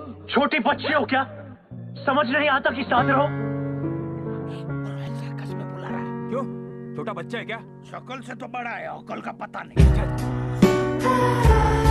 छोटी बच्ची हो क्या? समझ नहीं आता कि साथ रहो। क्यों? छोटा बच्चा है क्या? शक्ल से तो बड़ा है, अकल का पता नहीं।